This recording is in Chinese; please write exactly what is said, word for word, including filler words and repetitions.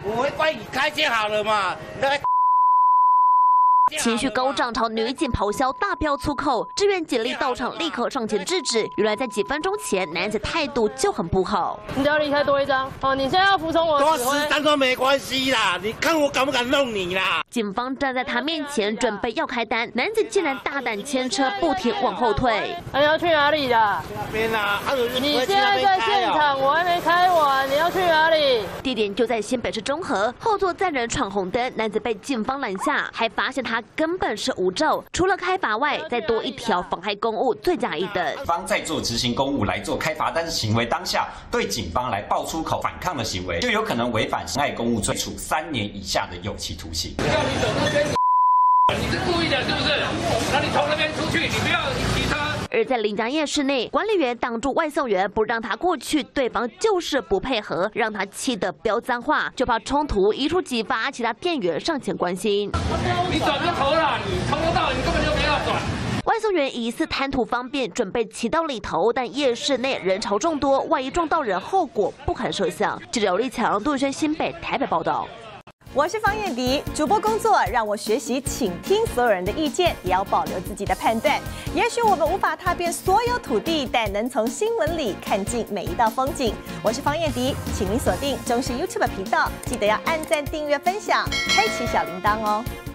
我会帮你开就好了嘛，那个。 情绪高涨，朝女警咆哮，大飙粗口。支援警力到场，立刻上前制止。原来在几分钟前，男子态度就很不好。 你只要离开多一张，哦，你现在要服从我的指挥。 多十张都没关系啦，你看我敢不敢弄你啦？ 警方站在他面前，准备要开单，男子竟然大胆牵车，不停往后退。 那你要去哪里啦？ 那边啊， 你现在在现场，我还没开完，你要去哪里？ 地点就在新北市中和，后座载人闯红灯，男子被警方拦下，还发现他根本是无照，除了开罚外，再多一条妨害公务，罪加一等。 方在做执行公务来做开罚单的行为当下，对警方来爆出口反抗的行为，就有可能违反妨害公务罪，处三年以下的有期徒刑。 要你走那边，你是故意的，是不是？那你从那边出去，你不要骑车。 而在林家夜市内，管理员挡住外送员，不让他过去，对方就是不配合，让他气得飙脏话，就怕冲突一触即发，其他店员上前关心。 你转个头啦，你从头到尾你根本就没有转。 外送员疑似贪图方便，准备骑到里头，但夜市内人潮众多，万一撞到人，后果不堪设想。记者刘立强、杜轩新北台北报道。 我是方燕迪，主播工作让我学习倾听所有人的意见，也要保留自己的判断。也许我们无法踏遍所有土地，但能从新闻里看尽每一道风景。我是方燕迪，请您锁定中视 YouTube 频道，记得要按赞、订阅、分享，开启小铃铛哦。